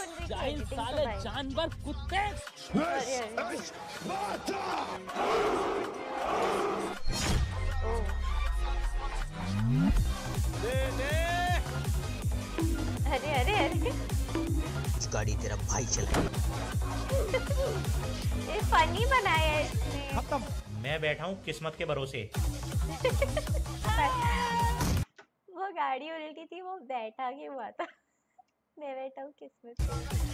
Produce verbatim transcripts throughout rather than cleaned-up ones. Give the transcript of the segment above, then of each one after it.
बंदे जाहिल साले जानवर कुत्ते। अरे अरे अरे गाड़ी तेरा भाई चला। ये फनी बनाया है इसने। खत्म। मैं बैठा हूँ किस्मत के भरोसे। वो गाड़ी उल्टी थी, वो बैठा के हुआ था। मैं बैठा हूँ किस्मत।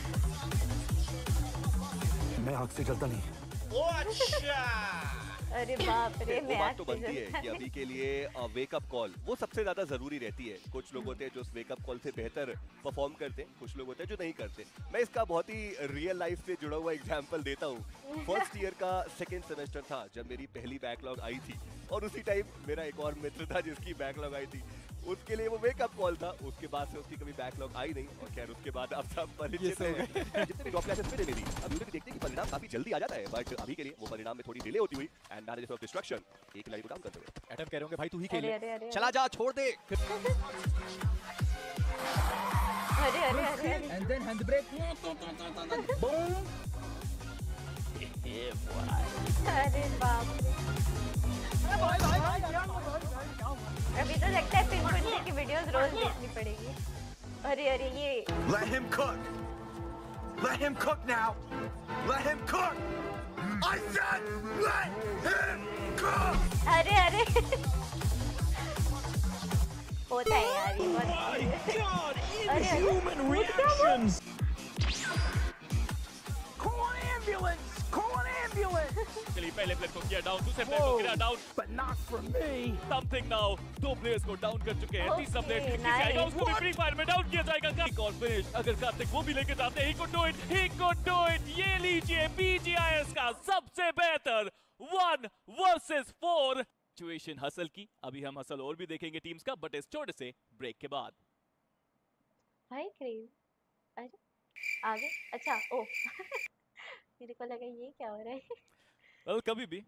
मैं हक से चलता नहीं। ओ अच्छा। अरे बाप रे। वो बात तो बनती है कि अभी के लिए वेकअप कॉल वो सबसे ज्यादा जरूरी रहती है। कुछ लोग होते हैं जो उस वेकअप कॉल से बेहतर परफॉर्म करते हैं, कुछ लोग होते हैं जो नहीं करते। मैं इसका बहुत ही रियल लाइफ से जुड़ा हुआ एग्जांपल देता हूँ। फर्स्ट ईयर का सेकंड सेमेस्टर था जब मेरी पहली बैकलॉग आई थी, और उसी टाइम मेरा एक और मित्र था जिसकी बैकलॉग आई थी। उसके लिए वो वेकअप कॉल था। उसके बाद से उसकी कभी बैकलॉग आई नहीं, और खैर उसके बाद अब सब परिचित हैं। जितने भी टॉप क्लासेस में मेरी अब यूं भी देखते हैं कि परिणाम काफी जल्दी आ जाता है, बट अभी के लिए वो परिणाम में थोड़ी डिले होती हुई एंड मैनेज ऑफ डिस्ट्रक्शन एक खिलाड़ी को डाउन करते हुए एटम कह रहे होंगे भाई तू ही खेल अरे, अरे, अरे, चला जा, छोड़ दे। अरे अरे अरे and then handbrake boom. अरे बाप रे। अभी तो लगता है पिनपुंजे की वीडियोस रोज देखनी पड़ेगी। अरे अरे ये Let him cook. Let him cook now. Let him cook. I said let him cook. अरे अरे होता है यार ये बहुत। अरे Human reactions. Call an ambulance. Call an ambulance. चलिए पहले प्लेयर को किया डाउन, दूसरे प्लेयर को किया down. But not for me. Something now, दो प्लेयर्स को डाउन कर चुके हैं। Okay, तीसरा प्लेयर किसी nice. आएगा उसको भी फ्री फायर में डाउन किया जाएगा। एक और फिनिश अगर कार्तिक वो भी लेके जाते हैं। He could do it, he could do it. ये लीजिए बीजीआईएस का सबसे बेहतर one versus four situation hustle की। अभी हम हसल और भी देखेंगे टीम्स का, बट इस छोटे से ब्रेक के बाद। भाई क्रेज। अरे आगे अच्छा ओ मेरे को लगा ये क्या हो रहा है। वेल कभी भी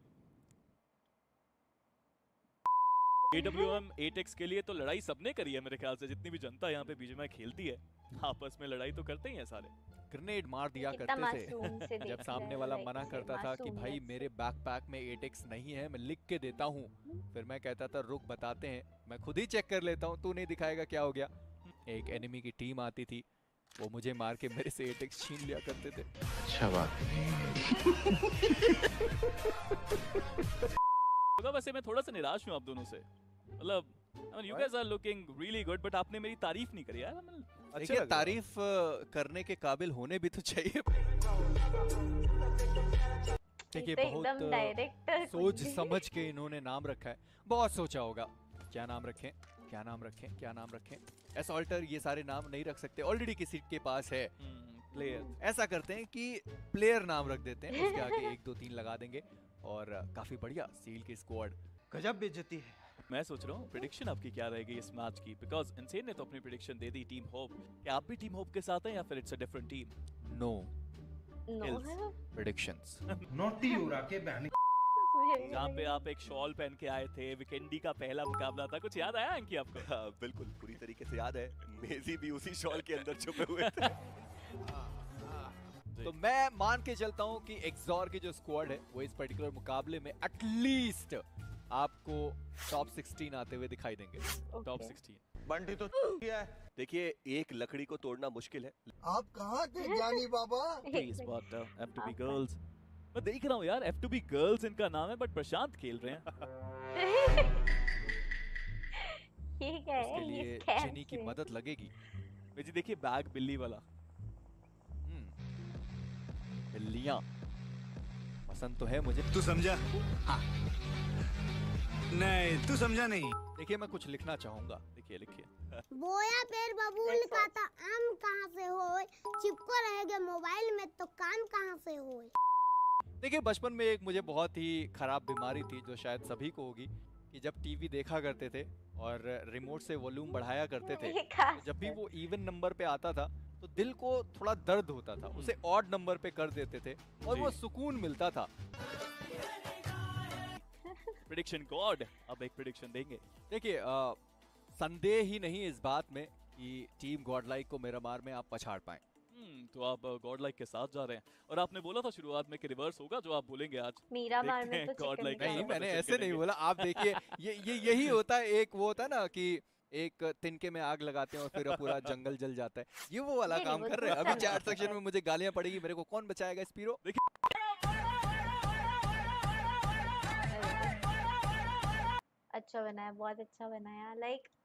A W M eight X के लिए तो लड़ाई सबने करी है मेरे ख्याल से। जितनी भी जनता यहाँ पे बीजीएमआई खेलती है आपस में लड़ाई तो करते ही हैं सारे। ग्रेनेड मार दिया कितना करते मासूम से थे देख जब सामने रहा वाला है, मना like करता था कि भाई मासूमियत मेरे बैकपैक में एट एक्स नहीं है, मैं लिख के देता हूँ। फिर मैं कहता था रुक बताते हैं, मैं खुद ही चेक कर लेता हूँ, तू नहीं दिखाएगा क्या हो गया। एक एनिमी की टीम आती थी, वो मुझे मार के मेरे से एट एक्स छीन लिया करते थे। अच्छा बात तो वैसे मैं थोड़ा सा निराश हूँ आप दोनों से। मतलब I mean, you guys are looking really good, but आपने मेरी तारीफ नहीं करी यार। I mean, देखिए तारीफ करने के काबिल होने भी तो चाहिए। देखिए बहुत डायरेक्टर सोच समझ के इन्होंने नाम रखा है, बहुत सोचा होगा क्या नाम रखें क्या नाम रखें क्या नाम रखें। असॉल्टर ये सारे नाम नहीं रख सकते, ऑलरेडी किसी के पास है प्लेयर। ऐसा करते हैं कि प्लेयर नाम रख देते हैं, उसके आगे एक दो तीन लगा देंगे और काफी बढ़िया सील की स्क्वाड। गजब बेइज्जती है। मैं सोच रहा हूँ प्रेडिक्शन आपकी क्या रहेगी इस मैच की, बिकॉज इनसेन ने तो अपनी प्रेडिक्शन दे दी टीम होप। क्या आप भी टीम होप के साथ हैं या फिर it's a different team? No no predictions. नोटी उड़ा के बहन। जहाँ पे आप एक शॉल पहन के आए थे, वीकेंडी का पहला मुकाबला था, कुछ याद आया अंकी आपको? हाँ, बिल्कुल पूरी तरीके से याद है। मेजी भी उसी शॉल के अंदर छुपे हुए थे। तो मैं मान के चलता हूँ कि एक्सॉर की जो स्क्वाड है वो इस पर्टिकुलर मुकाबले में एटलीस्ट आपको टॉप सोलह आते हुए दिखाई देंगे। टॉप सोलह बंटी तो है। देखिए एक लकड़ी को तोड़ना मुश्किल है। आप कहाँ थे ज्ञानी बाबा? Please but F to be girls. मैं देख रहा हूँ यार, एफ टू बी गर्ल्स इनका नाम है, बट प्रशांत खेल रहे हैं। ठीक है, उसके लिए जिनी की मदद लगेगी। जी देखिए बैग बिल्ली वाला। बिल्लियां पसंद तो है मुझे। तू समझा? हाँ। नहीं तू समझा नहीं। देखिए मैं कुछ लिखना चाहूंगा। देखिए लिखिए। बोया पेड़ बबूल का था, आम कहाँ से होए? चिपको रहेगा मोबाइल में तो काम कहाँ से होए? देखिए बचपन में एक मुझे बहुत ही खराब बीमारी थी जो शायद सभी को होगी, कि जब टीवी देखा करते थे और रिमोट से वॉल्यूम बढ़ाया करते थे, तो जब भी वो इवन नंबर पे आता था तो दिल को थोड़ा दर्द होता था, उसे ऑड नंबर पे कर देते थे और वो सुकून मिलता था। प्रेडिक्शन गॉड अब एक प्रेडिक्शन देंगे। देखिए संदेह ही नहीं इस बात में कि टीम गॉडलाइक को मिरामार में आप पछाड़ पाए। हम्म, तो आप गॉड लाइक के साथ जा रहे हैं और आपने बोला था शुरुआत में कि रिवर्स होगा जो आप बोलेंगे आज। मीरा बार में तो गॉड लाइक नहीं, मैंने ऐसे नहीं बोला। आप देखिए, ये ये यही होता है, एक वो होता है ना कि एक तिनके में आग लगाते हैं और फिर पूरा जंगल जल जाता है, ये वो वाला नहीं, काम नहीं, कर वो रहे हैं। अभी दूसरा चैट सेक्शन में मुझे गालियां पड़ेगी, मेरे को कौन बचाएगा स्पीरो? अच्छा बनाया, बहुत अच्छा बनाया। लाइक